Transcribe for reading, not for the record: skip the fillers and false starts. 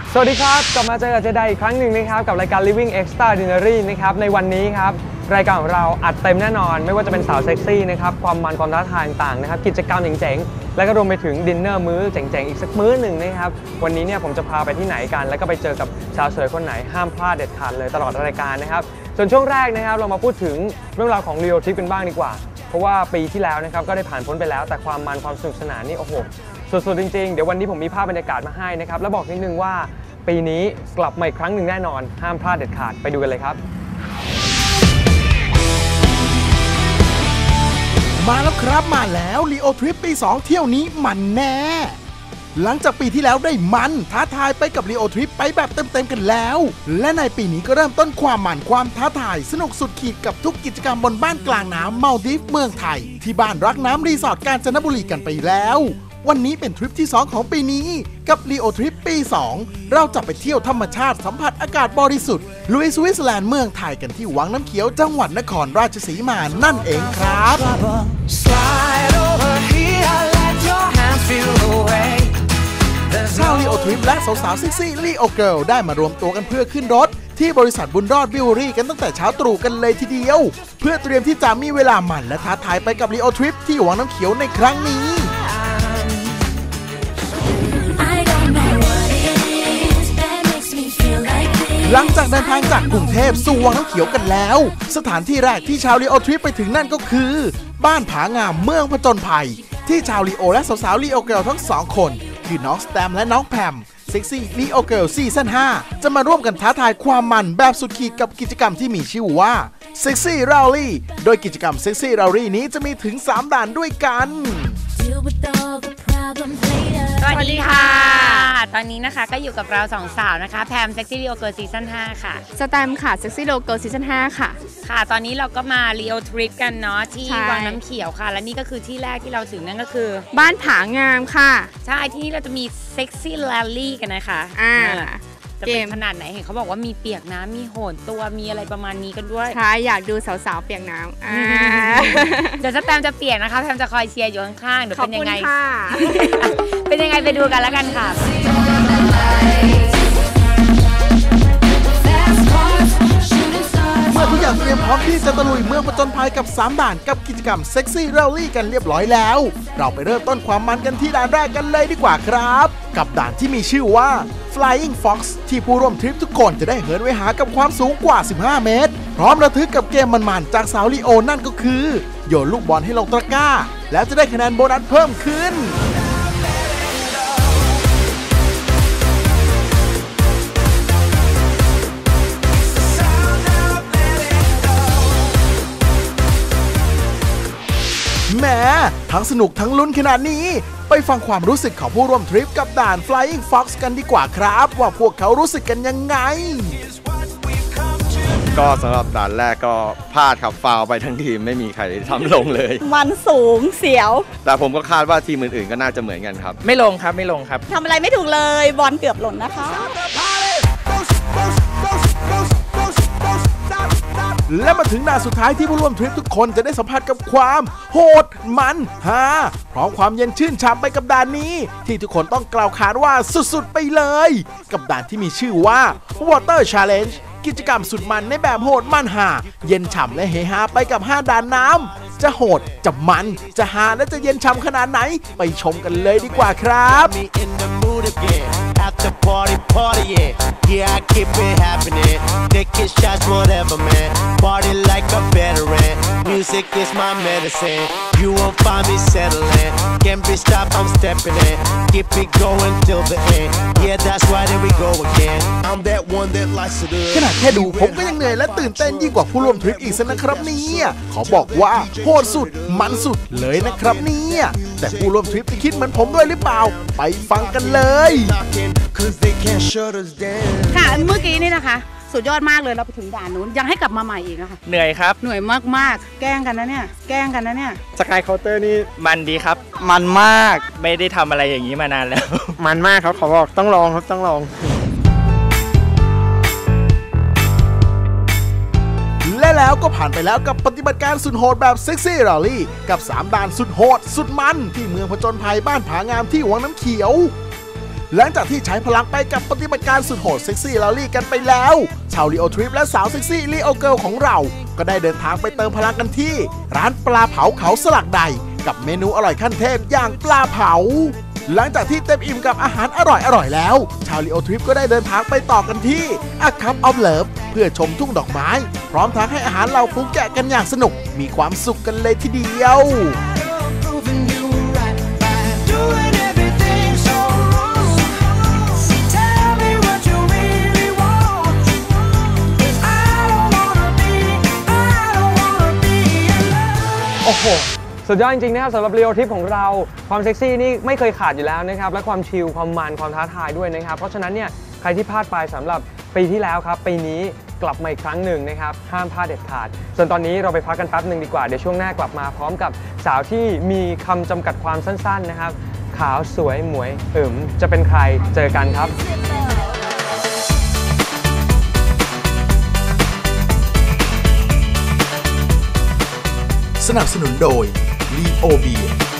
สวัสดีครับกลับมาเจอกับเจไดอีกครั้งหนึ่งนะครับกับรายการ Living Extraordinary นะครับในวันนี้ครับรายการของเราอัดเต็มแน่นอนไม่ว่าจะเป็นสาวเซ็กซี่นะครับความมันความท้าทายต่างๆนะครับกิจกรรมเจ๋งๆและก็รวมไปถึงดินเนอร์มื้อเจ๋งๆอีกสักมื้อหนึ่งนะครับวันนี้เนี่ยผมจะพาไปที่ไหนกันแล้วก็ไปเจอกับสาวสวยคนไหนห้ามพลาดเด็ดขาดเลยตลอดรายการนะครับส่วนช่วงแรกนะครับเรามาพูดถึงเรื่องราวของ Rio Trip กันบ้างดีกว่าเพราะว่าปีที่แล้วนะครับก็ได้ผ่านพ้นไปแล้วแต่ความมันความสนุกสนานนี่โอ้โหสุดๆจริงๆเดี๋ยววันนี้ผมมีภาพบรรยากาศมาให้นะครับแล้วบอกนิดนึงว่าปีนี้กลับมาอีกครั้งหนึ่งแน่นอนห้ามพลาดเด็ดขาดไปดูกันเลยครับมาแล้วครับมาแล้ว Rio Trip ปี 2 เที่ยวนี้มันแน่หลังจากปีที่แล้วได้มันท้าทายไปกับ Rio Trip ไปแบบเต็มๆกันแล้วและในปีนี้ก็เริ่มต้นความมันความท้าทายสนุกสุดขีดกับทุกกิจกรรมบนบ้านกลางน้ำมัลดิฟเมืองไทยที่บ้านรักน้ำรีสอร์ทกาญจนบุรีกันไปแล้ววันนี้เป็นทริปที่ 2 ของปีนี้กับ Rio Trip ปี 2 เราจะไปเที่ยวธรรมชาติสัมผัสอากาศบริสุทธิ์ลุยสวิตเซอร์แลนด์เมืองไทยกันที่วังน้ำเขียวจังหวัดนครราชสีมานั่นเองครับชาว Rio Trip และสาวๆเซ็กซี่ Rio Girl ได้มารวมตัวกันเพื่อขึ้นรถที่บริษัทบุญรอดบิวรี่กันตั้งแต่เช้าตรู่กันเลยทีเดียวเพื่อเตรียมที่จะมีเวลามันและท้าทายไปกับ Rio Trip ที่วังน้ำเขียวในครั้งนี้หลังจากเดินทางจากกรุงเทพสู่วังน้ำเขียวกันแล้วสถานที่แรกที่ชาว Rio Trip ไปถึงนั่นก็คือบ้านผางามเมืองผจญภัยที่ชาว Rio และสาวๆ Rio Girl ทั้ง2คนคือน้องสแตมและน้องแพมเซ็กซี่ Rio Girl ซีซั่น 5จะมาร่วมกันท้าทายความมันแบบสุดขีดกับกิจกรรมที่มีชื่อว่า Sexy Rally โดยกิจกรรม Sexy Rally นี้จะมีถึง3ด่านด้วยกันสวัสดีค่ะตอนนี้นะคะก็อยู่กับเรา2สาวนะคะแพมเซ็กซี่ Rio Girl ซีซั่น 5ค่ะสแตมค่ะเซ็กซี่ Rio Girl ซีซั่น 5ค่ะค่ะตอนนี้เราก็มา Rio Trip กันเนาะที่วังน้ำเขียวค่ะและนี่ก็คือที่แรกที่เราถึงนั่นก็คือบ้านผางามค่ะใช่ที่นี่เราจะมี Sexy Rally กันนะคะจะเป็นขนาดไหนเห็นเขาบอกว่ามีเปียกน้ำมีโหนตัวมีอะไรประมาณนี้กันด้วยใช่อยากดูสาวๆเปียกน้ำเดี๋ยวสแตมจะเปียกนะคะแพมจะคอยเชียร์อยู่ข้างๆเดี๋ยวเป็นยังไงเป็นยังไงไปดูกันแล้วกันค่ะเมื่อทุกอย่างเตรียมพร้อมที่จะตะลุยเมืองผจญภัยกับ3ด่านกับกิจกรรม Sexy Rally กันเรียบร้อยแล้วเราไปเริ่มต้นความมันกันที่ด่านแรกกันเลยดีกว่าครับกับด่านที่มีชื่อว่า Flying Fox ที่ผู้ร่วมทริปทุกคนจะได้เหินไว้หากับความสูงกว่า15 เมตรพร้อมระทึกกับเกมมันๆจากสาวลีโอนั่นก็คือโยนลูกบอลให้ลงตะกร้าแล้วจะได้คะแนนโบนัสเพิ่มขึ้นแหมทั้งสนุกทั้งลุ้นขนาดนี้ไปฟังความรู้สึกของผู้ร่วมทริปกับด่าน Flying Fox กันดีกว่าครับว่าพวกเขารู้สึกกันยังไงก็สำหรับด่านแรกก็พลาดครับฟาวไปทั้งทีมไม่มีใครทำลงเลยมันสูงเสียวแต่ผมก็คาดว่าทีมอื่นๆก็น่าจะเหมือนกันครับไม่ลงครับทำอะไรไม่ถูกเลยบอลเกือบหล่นนะคะและมาถึงด่านสุดท้ายที่ผู้ร่วมทริปทุกคนจะได้สัมผัสกับความโหดมันฮาพร้อมความเย็นชื่นฉ่ำไปกับด่านนี้ที่ทุกคนต้องกล่าวขานว่าสุดๆไปเลยกับด่านที่มีชื่อว่า Water Challenge กิจกรรมสุดมันในแบบโหดมันฮาเย็นฉ่ำและเฮฮาไปกับ5ด่านน้ำจะโหดจะมันจะฮาและจะเย็นฉ่ำขนาดไหนไปชมกันเลยดีกว่าครับ After party, yeah, I keep it happening. Taking shots, whatever, man. Party like a veteran. Music is my medicine. You won't find me settling. Can't be stopped, I'm stepping in. Keep it going till the end. Yeah, that's why there we go again. I'm that one that likes to do. ขนาดแค่ดูผมก็ยังเหนื่อยและตื่นเต้นยิ่งกว่าผู้ร่วมทริปอีกซะนะครับเนี่ยขอบอกว่าโหดสุดมันสุดเลยนะครับเนี่ยแต่ผู้ร่วมทริปจะคิดเหมือนผมด้วยหรือเปล่าไปฟังกันเลยค่ะเมื่อกี้นี่นะคะสุดยอดมากเลยเราไปถึงด่านนู้นยังให้กลับมาใหม่อีกนะคะเหนื่อยครับเหนื่อยมากๆแกล้งกันนะเนี่ยสกายเคาน์เตอร์นี่มันดีครับมันมากไม่ได้ทำอะไรอย่างนี้มานานแล้วมันมากครับขอบอกต้องลองครับต้องลองและแล้วก็ผ่านไปแล้วกับปฏิบัติการสุดโหดแบบ Sexy Rally กับ3ด่านสุดโหดสุดมันที่เมืองผจญภัยบ้านผางามที่วังน้ำเขียวหลังจากที่ใช้พลังไปกับปฏิบัติการสุดโหดเซ็กซี่ลาลี่กันไปแล้วชาวลีโอทริปและสาวเซ็กซี่ลีโอเกิลของเราก็ได้เดินทางไปเติมพลังกันที่ร้านปลาเผาเขาสลักใดกับเมนูอร่อยขั้นเทพอย่างปลาเผาหลังจากที่เต็มอิ่มกับอาหารอร่อยแล้วชาวลีโอทริปก็ได้เดินทางไปต่อกันที่อาคัมออฟเลิฟเพื่อชมทุ่งดอกไม้พร้อมทั้งให้อาหารเราฟูแกะกันอย่างสนุกมีความสุขกันเลยทีเดียวโอ้โหสุดยอดจริงๆนะครับสำหรับเรียวทริปของเราความเซ็กซี่นี่ไม่เคยขาดอยู่แล้วนะครับและความชิลความมันความท้าทายด้วยนะครับเพราะฉะนั้นเนี่ยใครที่พลาดไปสำหรับปีที่แล้วครับปีนี้กลับมาอีกครั้งหนึ่งนะครับห้ามพลาดเด็ดขาดส่วนตอนนี้เราไปพักกันแป๊บหนึ่งดีกว่าเดี๋ยวช่วงหน้ากลับมาพร้อมกับสาวที่มีคำจำกัดความสั้นๆนะครับขาวสวยหมวยจะเป็นใครเจอกันครับสนับสนุนโดย Leo Beer